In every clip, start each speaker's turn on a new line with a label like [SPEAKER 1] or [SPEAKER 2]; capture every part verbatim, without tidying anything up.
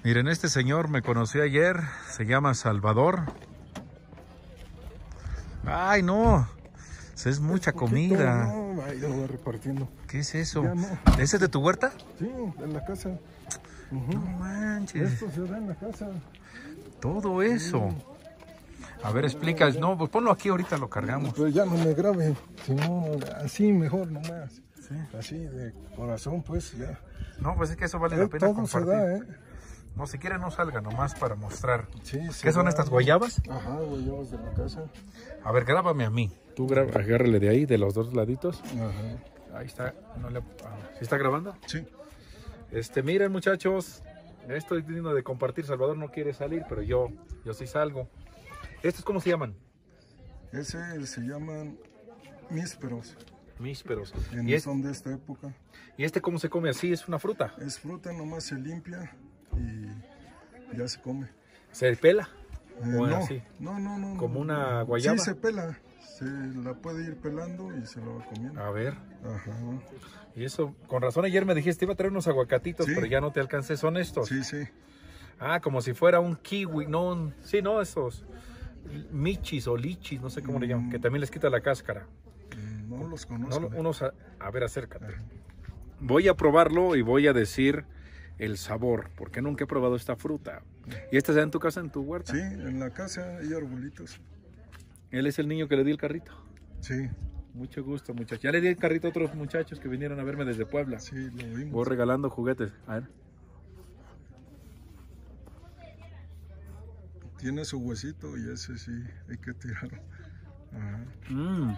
[SPEAKER 1] Miren, este señor me conoció ayer, se llama Salvador. Ay, no, es mucha
[SPEAKER 2] es poquito,
[SPEAKER 1] comida.
[SPEAKER 2] No, ahí lo voy repartiendo.
[SPEAKER 1] ¿Qué es eso?
[SPEAKER 2] No.
[SPEAKER 1] ¿Ese es de tu huerta?
[SPEAKER 2] Sí, en la casa. Uh-huh.
[SPEAKER 1] No manches.
[SPEAKER 2] Esto se da en la casa.
[SPEAKER 1] Todo eso. A ver, explica. No, pues ponlo aquí, ahorita lo cargamos.
[SPEAKER 2] Pues ya no me grabe, sino así mejor nomás.
[SPEAKER 1] Sí.
[SPEAKER 2] Así de corazón, pues ya.
[SPEAKER 1] No, pues es que eso vale
[SPEAKER 2] Eh,
[SPEAKER 1] la pena
[SPEAKER 2] todo
[SPEAKER 1] compartir.
[SPEAKER 2] se da, ¿eh?
[SPEAKER 1] No, si quiere no salga, nomás para mostrar.
[SPEAKER 2] Sí,
[SPEAKER 1] ¿Qué son
[SPEAKER 2] da.
[SPEAKER 1] estas guayabas?
[SPEAKER 2] Ajá, guayabas de la casa.
[SPEAKER 1] A ver, grábame a mí. Tú graba, agárrale de ahí, de los dos laditos.
[SPEAKER 2] Ajá.
[SPEAKER 1] Ahí está. No le... ¿Sí está grabando?
[SPEAKER 2] Sí.
[SPEAKER 1] Este, miren, muchachos. Estoy digno de compartir. Salvador no quiere salir, pero yo, yo sí salgo. ¿Estos cómo se llaman?
[SPEAKER 2] Ese se llaman mísperos.
[SPEAKER 1] Mísperos.
[SPEAKER 2] ¿Y
[SPEAKER 1] ¿Y, es...
[SPEAKER 2] son de esta época?
[SPEAKER 1] ¿Y este cómo se come así? ¿Es una fruta?
[SPEAKER 2] Es fruta, nomás se limpia y ya se come.
[SPEAKER 1] ¿Se pela?
[SPEAKER 2] Eh,
[SPEAKER 1] Bueno,
[SPEAKER 2] no,
[SPEAKER 1] sí.
[SPEAKER 2] no, no, no.
[SPEAKER 1] ¿Como
[SPEAKER 2] no,
[SPEAKER 1] una
[SPEAKER 2] no.
[SPEAKER 1] guayaba?
[SPEAKER 2] Sí, se pela. Se la puede ir pelando y se la va comiendo.
[SPEAKER 1] A ver.
[SPEAKER 2] Ajá.
[SPEAKER 1] Y eso, con razón ayer me dijiste, iba a traer unos aguacatitos,
[SPEAKER 2] Sí.
[SPEAKER 1] pero ya no te alcancé. ¿Son estos?
[SPEAKER 2] Sí, sí.
[SPEAKER 1] Ah, como si fuera un kiwi. No, un... sí, no, esos michis o lichis, no sé cómo
[SPEAKER 2] Mm.
[SPEAKER 1] le llaman, que también les quita la cáscara.
[SPEAKER 2] No los conozco.
[SPEAKER 1] No, unos a... a ver, acércate. Ajá. Voy a probarlo y voy a decir el sabor, porque nunca he probado esta fruta. ¿Y esta está en tu casa, en tu huerta?
[SPEAKER 2] Sí, en la casa hay arbolitos.
[SPEAKER 1] Él es el niño que le di el carrito.
[SPEAKER 2] Sí.
[SPEAKER 1] Mucho gusto, muchachos. Ya le di el carrito a otros muchachos que vinieron a verme desde Puebla.
[SPEAKER 2] Sí, lo vimos.
[SPEAKER 1] Voy regalando juguetes. A ver.
[SPEAKER 2] Tiene su huesito y ese sí hay que tirarlo. Ajá.
[SPEAKER 1] Mm.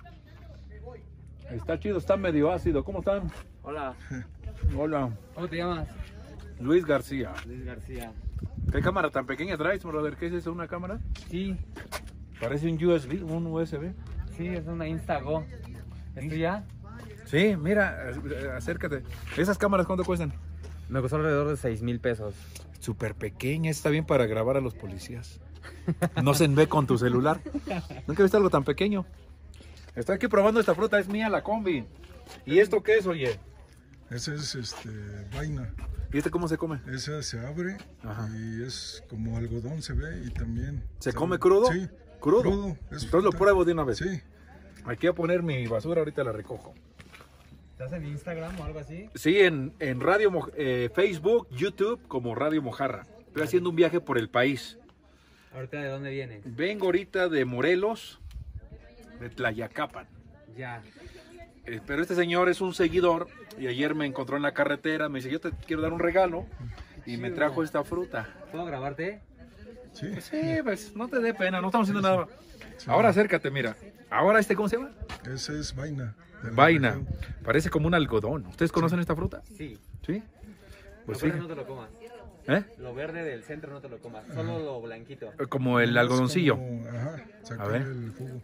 [SPEAKER 1] Está chido, está medio ácido. ¿Cómo están?
[SPEAKER 3] Hola.
[SPEAKER 1] Hola.
[SPEAKER 3] ¿Cómo te llamas?
[SPEAKER 1] Luis García.
[SPEAKER 3] Luis García.
[SPEAKER 1] ¿Qué cámara tan pequeña traes, brother? ¿Qué es eso? ¿Una cámara?
[SPEAKER 3] Sí,
[SPEAKER 1] Parece un U S B, un U S B.
[SPEAKER 3] sí, es una Instago. ¿Es tuya?
[SPEAKER 1] Sí, mira, acércate. ¿Esas cámaras cuánto cuestan?
[SPEAKER 3] Me costó alrededor de seis mil pesos.
[SPEAKER 1] Súper pequeña, está bien para grabar a los policías. No se ve con tu celular. Nunca he visto algo tan pequeño. Estoy aquí probando esta fruta, es mía la combi. ¿Y esto qué es, oye?
[SPEAKER 2] Ese es este vaina.
[SPEAKER 1] ¿Y este cómo se come?
[SPEAKER 2] Esa se abre. Ajá. Y es como algodón se ve y también...
[SPEAKER 1] ¿Se come crudo?
[SPEAKER 2] Sí.
[SPEAKER 1] ¿Crudo?
[SPEAKER 2] Crudo.
[SPEAKER 1] Entonces lo pruebo de una vez.
[SPEAKER 2] Sí.
[SPEAKER 1] Aquí voy a poner mi basura, ahorita la recojo.
[SPEAKER 3] ¿Estás en Instagram o algo así?
[SPEAKER 1] Sí, en, en Radio Mo eh, Facebook, YouTube, como Radio Mojarra. Estoy haciendo un viaje por el país.
[SPEAKER 3] ¿Ahorita de dónde vienes?
[SPEAKER 1] Vengo ahorita de Morelos, de Tlayacapan.
[SPEAKER 3] Ya.
[SPEAKER 1] Eh, pero este señor es un seguidor y ayer me encontró en la carretera, me dice, yo te quiero dar un regalo y me trajo esta fruta.
[SPEAKER 3] ¿Puedo grabarte?
[SPEAKER 2] Sí.
[SPEAKER 1] Sí, pues no te dé pena, no estamos haciendo nada. Ahora acércate, mira. Ahora este, ¿cómo se llama?
[SPEAKER 2] Ese es vaina.
[SPEAKER 1] Vaina. Parece como un algodón. ¿Ustedes conocen sí. esta fruta?
[SPEAKER 3] Sí.
[SPEAKER 1] ¿Sí? Pues
[SPEAKER 3] lo verde
[SPEAKER 1] sí.
[SPEAKER 3] no te lo comas.
[SPEAKER 1] ¿Eh?
[SPEAKER 3] Lo verde del centro no te lo comas, solo ajá. Lo blanquito.
[SPEAKER 1] Como el algodoncillo.
[SPEAKER 2] Como, ajá,
[SPEAKER 1] a ver.
[SPEAKER 2] El jugo.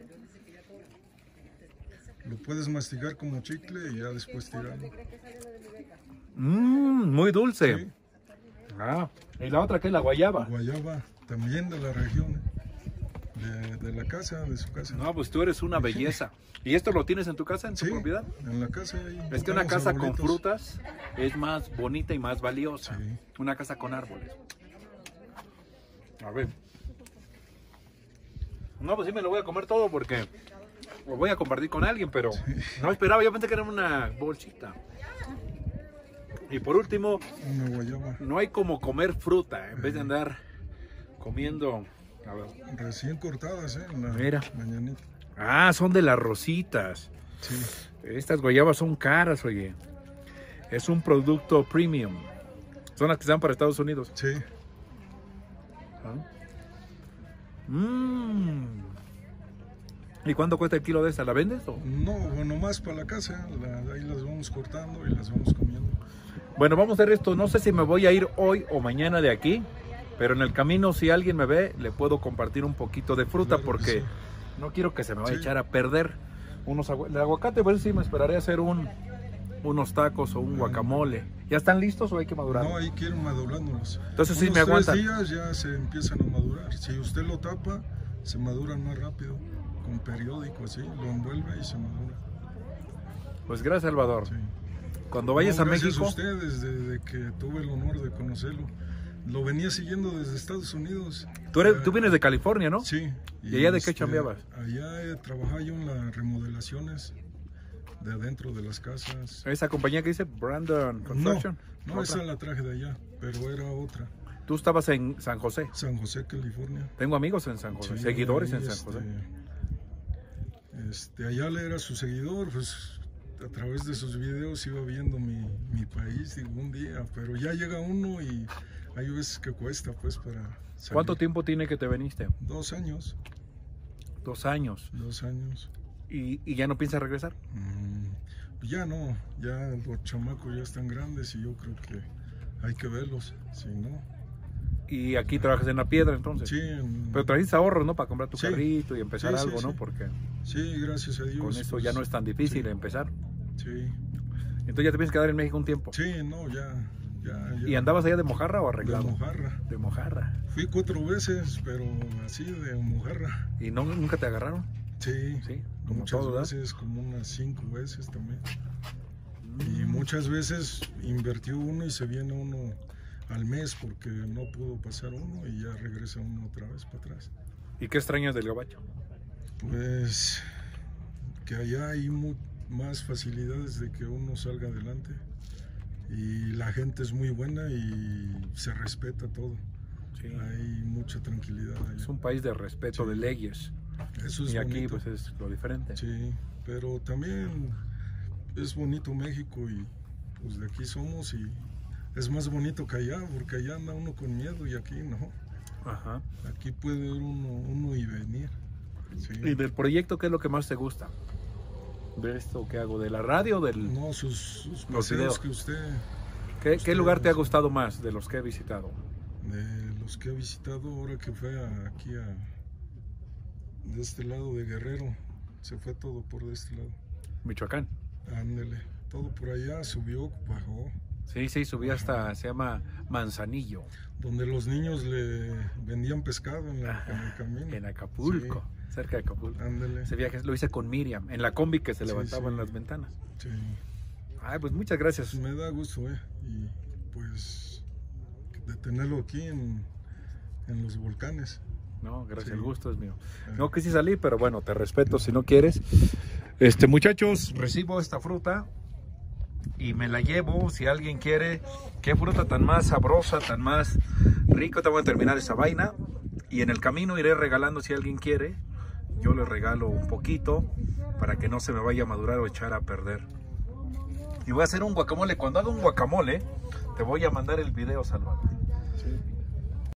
[SPEAKER 2] Lo puedes masticar como chicle y ya después tirarlo.
[SPEAKER 1] Mmm, muy dulce. Sí. Ah, y la otra que es la guayaba.
[SPEAKER 2] Guayaba, también de la región, de, de la casa, de su casa.
[SPEAKER 1] No, pues tú eres una belleza. ¿Y esto lo tienes en tu casa, en tu
[SPEAKER 2] sí,
[SPEAKER 1] propiedad?
[SPEAKER 2] En la casa.
[SPEAKER 1] Es que una casa arbolitos. Con frutas es más bonita y más valiosa.
[SPEAKER 2] Sí.
[SPEAKER 1] Una casa con árboles. A ver. No, pues sí me lo voy a comer todo porque lo voy a compartir con alguien, pero sí. No esperaba, yo pensé que era una bolsita. Y por último,
[SPEAKER 2] una guayaba.
[SPEAKER 1] No hay como comer fruta, en vez de andar comiendo. A ver.
[SPEAKER 2] Recién cortadas, ¿eh? En la
[SPEAKER 1] Mira.
[SPEAKER 2] Mañanita.
[SPEAKER 1] Ah, son de las rositas.
[SPEAKER 2] Sí.
[SPEAKER 1] Estas guayabas son caras, oye. Es un producto premium. Son las que están para Estados Unidos.
[SPEAKER 2] Sí.
[SPEAKER 1] ¿Ah? Mm. ¿Y cuánto cuesta el kilo de esta? ¿La vendes? O?
[SPEAKER 2] No, bueno, más para la casa. La, ahí las vamos cortando y las vamos comiendo.
[SPEAKER 1] Bueno, vamos a hacer esto. No sé si me voy a ir hoy o mañana de aquí. Pero en el camino, si alguien me ve, le puedo compartir un poquito de fruta. Claro porque sí. No quiero que se me vaya sí. a echar a perder unos agu el aguacate. Pues sí, me esperaré a hacer un, unos tacos o un guacamole. ¿Ya están listos o hay que madurar?
[SPEAKER 2] No, ahí quiero madurándolos.
[SPEAKER 1] Entonces
[SPEAKER 2] unos
[SPEAKER 1] sí me aguantan.
[SPEAKER 2] tres días ya se empiezan a madurar. Si usted lo tapa, se maduran más rápido. Con periódico así, lo envuelve y se madura.
[SPEAKER 1] Pues gracias, Salvador.
[SPEAKER 2] Sí.
[SPEAKER 1] Cuando vayas no, a
[SPEAKER 2] gracias
[SPEAKER 1] México.
[SPEAKER 2] Gracias a usted desde que tuve el honor de conocerlo. Lo venía siguiendo desde Estados Unidos.
[SPEAKER 1] Tú, eres,
[SPEAKER 2] Ya-
[SPEAKER 1] tú vienes de California, ¿no?
[SPEAKER 2] Sí.
[SPEAKER 1] ¿Y allá de qué
[SPEAKER 2] este,
[SPEAKER 1] chambeabas?
[SPEAKER 2] Allá eh, trabajaba yo en las remodelaciones de adentro de las casas.
[SPEAKER 1] Esa compañía que dice Brandon
[SPEAKER 2] No,
[SPEAKER 1] Construction.
[SPEAKER 2] no,
[SPEAKER 1] ¿Otra?
[SPEAKER 2] esa la traje de allá, pero era otra.
[SPEAKER 1] Tú estabas en San José.
[SPEAKER 2] San José, California.
[SPEAKER 1] Tengo amigos en San José,
[SPEAKER 2] Sí,
[SPEAKER 1] seguidores
[SPEAKER 2] ahí,
[SPEAKER 1] en San
[SPEAKER 2] este,
[SPEAKER 1] José.
[SPEAKER 2] Este, allá le era su seguidor, pues a través de sus videos iba viendo mi, mi país, digo, un día, pero ya llega uno y hay veces que cuesta, pues, para salir.
[SPEAKER 1] ¿Cuánto tiempo tiene que te viniste?
[SPEAKER 2] Dos años,
[SPEAKER 1] Dos años.
[SPEAKER 2] dos años.
[SPEAKER 1] ¿Y, y ya no piensas regresar?
[SPEAKER 2] Mm, ya no, ya los chamacos ya están grandes y yo creo que hay que verlos, si no.
[SPEAKER 1] Y aquí trabajas en la piedra, entonces.
[SPEAKER 2] Sí, en-
[SPEAKER 1] Pero trajiste ahorros, ¿no? Para comprar tu
[SPEAKER 2] Sí.
[SPEAKER 1] carrito y empezar
[SPEAKER 2] Sí, sí,
[SPEAKER 1] algo, ¿no?
[SPEAKER 2] sí.
[SPEAKER 1] Porque
[SPEAKER 2] sí, gracias a Dios.
[SPEAKER 1] con eso
[SPEAKER 2] pues,
[SPEAKER 1] ya no es tan difícil
[SPEAKER 2] sí.
[SPEAKER 1] empezar.
[SPEAKER 2] Sí,
[SPEAKER 1] Entonces ya te piensas quedar en México un tiempo.
[SPEAKER 2] sí, no, ya, ya, ya.
[SPEAKER 1] ¿Y andabas allá de mojarra o
[SPEAKER 2] De
[SPEAKER 1] arreglado?
[SPEAKER 2] mojarra.
[SPEAKER 1] De mojarra.
[SPEAKER 2] Fui cuatro veces, pero así de mojarra.
[SPEAKER 1] ¿Y no, nunca te agarraron?
[SPEAKER 2] Sí,
[SPEAKER 1] Sí, como
[SPEAKER 2] muchas
[SPEAKER 1] todo, ¿verdad?
[SPEAKER 2] veces, como unas cinco veces también. Y
[SPEAKER 1] Mm.
[SPEAKER 2] muchas veces invirtió uno y se viene uno al mes porque no pudo pasar uno y ya regresa uno otra vez para atrás.
[SPEAKER 1] ¿Y qué extrañas del gabacho?
[SPEAKER 2] Pues que allá hay mu- más facilidades de que uno salga adelante y la gente es muy buena y se respeta todo.
[SPEAKER 1] Sí.
[SPEAKER 2] Hay mucha tranquilidad allá.
[SPEAKER 1] Es un país de respeto,
[SPEAKER 2] Sí.
[SPEAKER 1] de leyes.
[SPEAKER 2] Eso es
[SPEAKER 1] Y aquí
[SPEAKER 2] bonito.
[SPEAKER 1] pues es lo diferente.
[SPEAKER 2] Sí, pero también es bonito México y pues de aquí somos y es más bonito que allá porque allá anda uno con miedo y aquí no.
[SPEAKER 1] Ajá.
[SPEAKER 2] Aquí puede ir uno, uno y venir. Sí.
[SPEAKER 1] ¿Y del proyecto qué es lo que más te gusta? ¿De esto que hago? ¿De la radio? Del...
[SPEAKER 2] No, sus, sus
[SPEAKER 1] Los
[SPEAKER 2] paseos
[SPEAKER 1] videos.
[SPEAKER 2] que usted,
[SPEAKER 1] ¿Qué, ¿Qué
[SPEAKER 2] ustedes-
[SPEAKER 1] lugar te ha gustado más de los que he visitado?
[SPEAKER 2] de los que ha visitado ahora que fue a- aquí a, de este lado de Guerrero, se fue todo por de este lado.
[SPEAKER 1] Michoacán.
[SPEAKER 2] Ándele, todo por allá, subió, bajó.
[SPEAKER 1] Sí, sí, subí hasta, se llama Manzanillo,
[SPEAKER 2] Donde los niños le vendían pescado en, la- en el camino.
[SPEAKER 1] en Acapulco, cerca de Acapulco.
[SPEAKER 2] Ándale.
[SPEAKER 1] Ese viaje lo hice con Miriam, en la combi que se
[SPEAKER 2] Sí,
[SPEAKER 1] levantaba
[SPEAKER 2] sí.
[SPEAKER 1] en las ventanas.
[SPEAKER 2] Sí.
[SPEAKER 1] Ay, pues muchas gracias.
[SPEAKER 2] Pues me da gusto, eh. Y pues de tenerlo aquí en, en los volcanes.
[SPEAKER 1] No, gracias,
[SPEAKER 2] Sí.
[SPEAKER 1] el gusto es mío.
[SPEAKER 2] Ah.
[SPEAKER 1] No quise salir, pero bueno, te respeto si no quieres. Este, muchachos, recibo esta fruta y me la llevo si alguien quiere. Qué fruta tan más sabrosa, tan más rico. Te voy a terminar esa vaina y en el camino iré regalando si alguien quiere. Yo le regalo un poquito para que no se me vaya a madurar o echar a perder. Y voy a hacer un guacamole. Cuando haga un guacamole, te voy a mandar el video, Salvador.